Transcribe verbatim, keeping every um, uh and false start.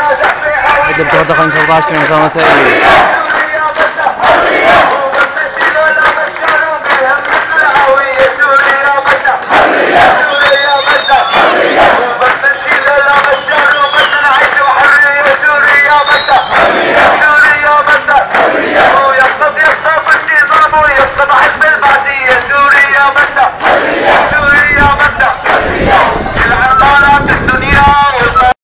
Ed è portato in calcio, non so se